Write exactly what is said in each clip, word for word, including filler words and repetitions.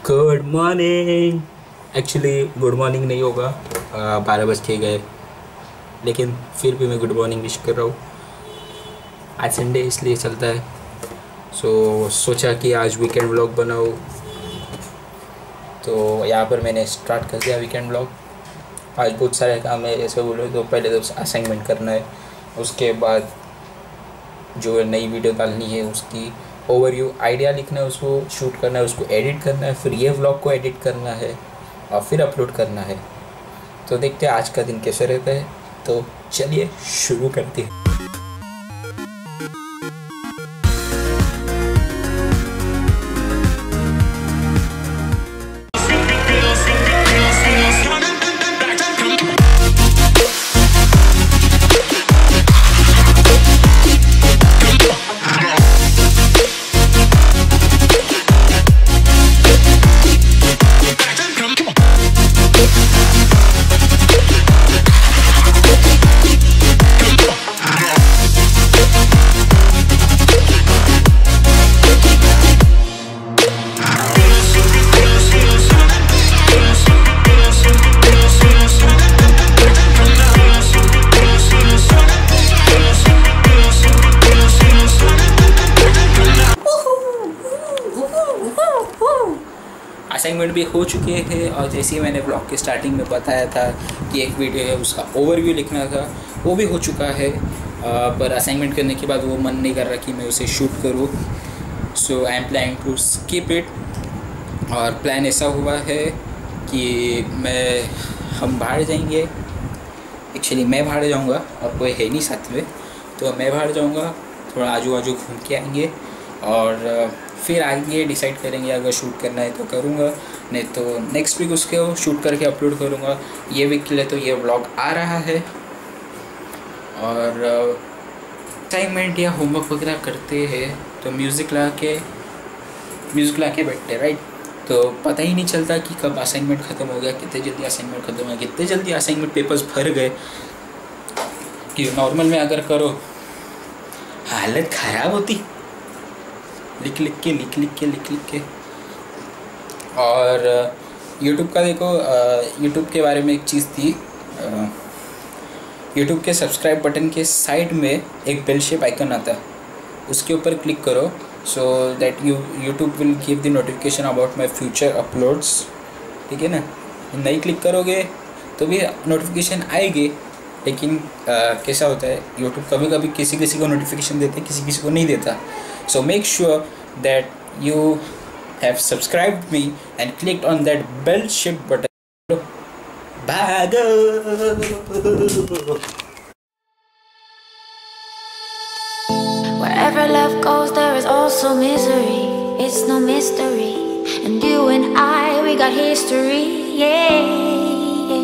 Good morning. Actually good morning नहीं होगा, बारह बज के गए, लेकिन फिर भी मैं गुड मॉर्निंग विश कर रहा हूँ। आज संडे इसलिए चलता है, सो सोचा कि आज वीकेंड व्लॉग बनाओ। तो यहाँ पर मैंने स्टार्ट कर दिया वीकेंड व्लॉग। आज बहुत सारे काम है, ऐसे बोलो तो पहले तो असाइनमेंट करना है, उसके बाद जो नई वीडियो डालनी है उसकी ओवरव्यू आइडिया लिखना है, उसको शूट करना है, उसको एडिट करना है, फिर ये व्लॉग को एडिट करना है और फिर अपलोड करना है। तो देखते हैं आज का दिन कैसे रहता है। तो चलिए शुरू करते हैं। असाइनमेंट भी हो चुके हैं और जैसे ही मैंने ब्लॉग के स्टार्टिंग में बताया था कि एक वीडियो है उसका ओवरव्यू लिखना था, वो भी हो चुका है। आ, पर असाइनमेंट करने के बाद वो मन नहीं कर रहा कि मैं उसे शूट करूँ, so I am planning to skip it. और प्लान ऐसा हुआ है कि मैं हम बाहर जाएंगे। एक्चुअली मैं बाहर जाऊँगा और कोई है नहीं साथ में, तो मैं बाहर जाऊँगा, थोड़ा आजू बाजू घूम के आएंगे और फिर आगे डिसाइड करेंगे। अगर शूट करना है तो करूँगा, नहीं तो नेक्स्ट वीक उसके शूट करके अपलोड करूँगा। ये वीक के लिए तो ये व्लॉग आ रहा है। और असाइनमेंट या होमवर्क वगैरह करते हैं तो म्यूज़िक ला के म्यूज़िक ला के बैठते राइट, तो पता ही नहीं चलता कि कब असाइनमेंट ख़त्म हो गया, कितने जल्दी असाइनमेंट ख़त्म हो गया, कितने जल्दी असाइनमेंट पेपर्स भर गए। कि नॉर्मल में अगर करो हालत ख़राब होती, लिख लिख के लिख लिख के लिख लिख के। और यूट्यूब का देखो, यूट्यूब के बारे में एक चीज़ थी, यूट्यूब के सब्सक्राइब बटन के साइड में एक बेल शेप आइकन आता है, उसके ऊपर क्लिक करो, so that you YouTube will give the notification about my future uploads. ठीक है ना, नहीं क्लिक करोगे तो भी नोटिफिकेशन आएगी, लेकिन uh, कैसा होता है यूट्यूब कभी कभी किसी किसी को नोटिफिकेशन देते हैं, किसी किसी को नहीं देता। So make sure that you have subscribed me and clicked on that bell shaped button. Bye. Wherever love goes, there is also misery. It's no mystery, and you and I, we got history. Yeah.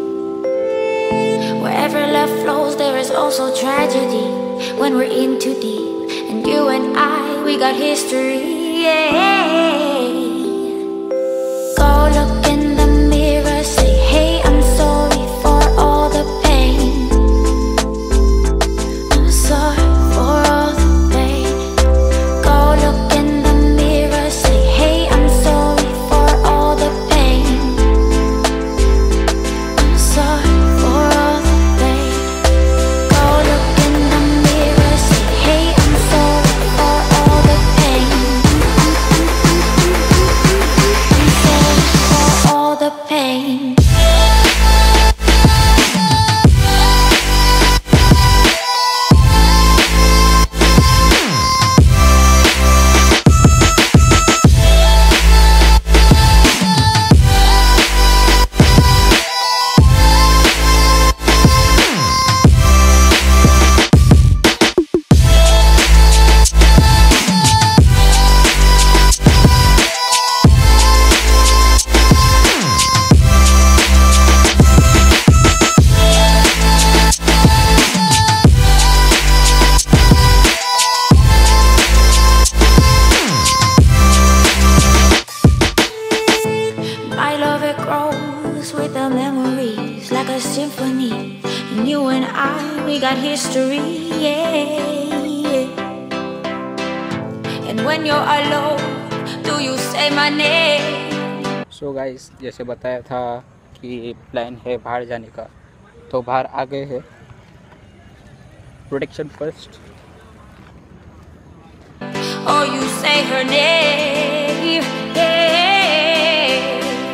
Wherever love flows, there is also tragedy when we're in too deep. And you and I, we got history, yeah. Go look in the mirror, say, hey, I'm sorry for all the pain. I'm sorry for all the pain. Go look in the mirror, say, hey, I'm sorry for all the pain. I'm sorry for all the pain. Go look in the mirror, say, hey, I'm sorry for all the pain. I'm sorry for all the pain. Symphony, and you and I, we got history, yeah. And when you're alone, do you say my name? So guys, जैसे बताया था कि plan है बाहर जाने का, तो बाहर आ गए हैं। Protection first. Oh, you say her name, yeah.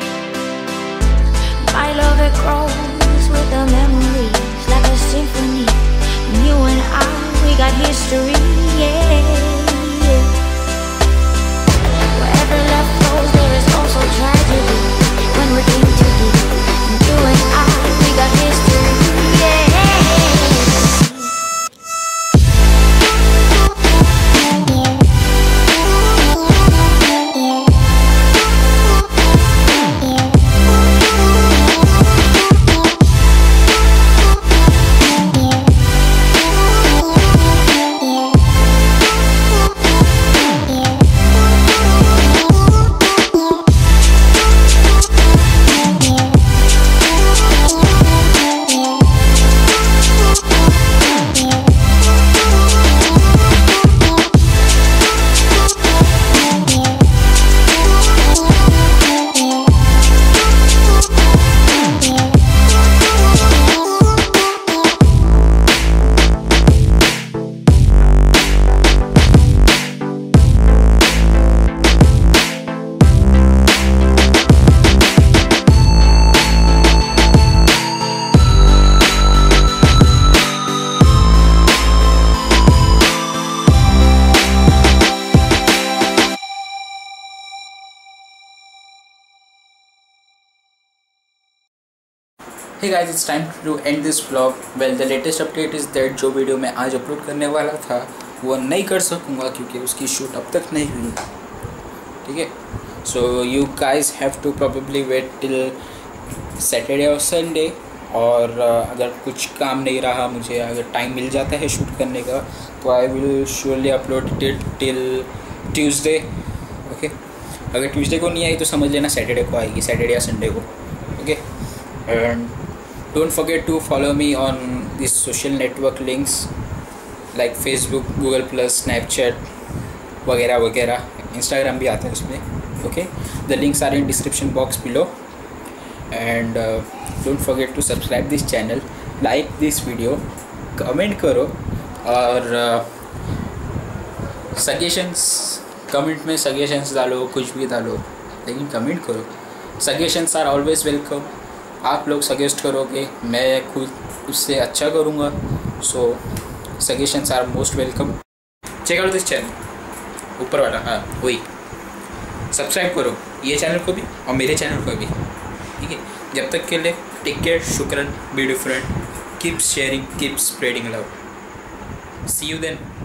My love, it grows with the memories like a symphony. And you and I, we got history, yeah, yeah. Wherever love flows, there is also tragedy. When we're in too deep, and you and I, we got history, yeah. Hey guys, it's time to end this vlog. Well, the latest update is that जो video मैं आज upload करने वाला था वो नहीं कर सकूँगा क्योंकि उसकी शूट अब तक नहीं हुई। ठीक है, so you guys have to probably wait till Saturday और संडे। और uh, अगर कुछ काम नहीं रहा, मुझे अगर टाइम मिल जाता है शूट करने का, तो I will surely upload it till Tuesday. Okay, अगर ट्यूसडे को नहीं आई तो समझ लेना सैटरडे को आएगी, सैटरडे या संडे को। Okay, and don't forget to follow me on these social network links like Facebook, Google Plus, Snapchat वगैरह वगैरह। Instagram भी आता है उसमें। Okay, the links are in description box below and uh, don't forget to subscribe this channel, like this video, comment करो और suggestions comment में suggestions डालो, कुछ भी डालो, लेकिन कमेंट करो। Suggestions are always welcome. आप लोग सजेस्ट करोगे, मैं खुद उससे अच्छा करूँगा। So suggestions are most welcome. Check out this channel, ऊपर वाला, हाँ वही। सब्सक्राइब करो ये चैनल को भी और मेरे चैनल को भी। ठीक है, जब तक के लिए टेक केयर, शुक्रन, be different, keep sharing, keep spreading love. See you then.